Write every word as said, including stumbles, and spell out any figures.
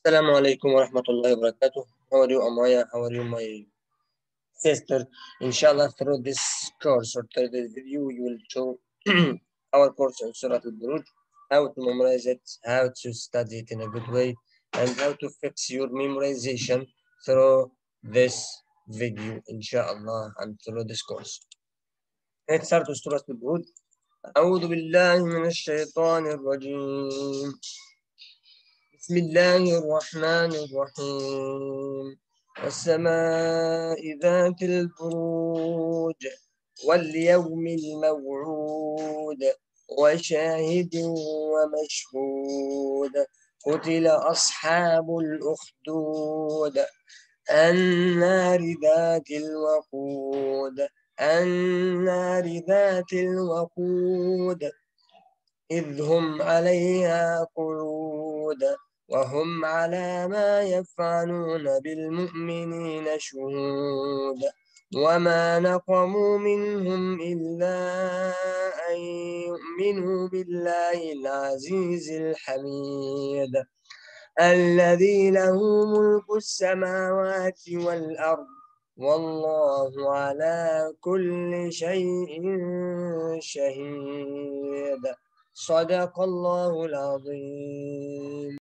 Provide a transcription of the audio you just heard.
Assalamu alaikum wa rahmatullahi wa barakatuh. How are you, Amaya? How are you, my sister? Inshallah, through this course or through this video, we will show our course on Surah Al-Buruj, how to memorize it, how to study it in a good way, and how to fix your memorization through this video, inshallah, and through this course. Let's start with Surah Al-Buruj. أعوذ بالله من الشيطان الرجيم. بسم الله الرحمن الرحيم. والسماء ذات البروج واليوم الموعود وشاهد ومشهود قتل أصحاب الأخدود النار ذات الوقود النار ذات الوقود إذ هم عليها قعود وهم على ما يفعلون بالمؤمنين شهود وما نقموا منهم إلا أن يؤمنوا بالله العزيز الحميد الذي له ملك السماوات والأرض والله على كل شيء شهيد. صدق الله العظيم.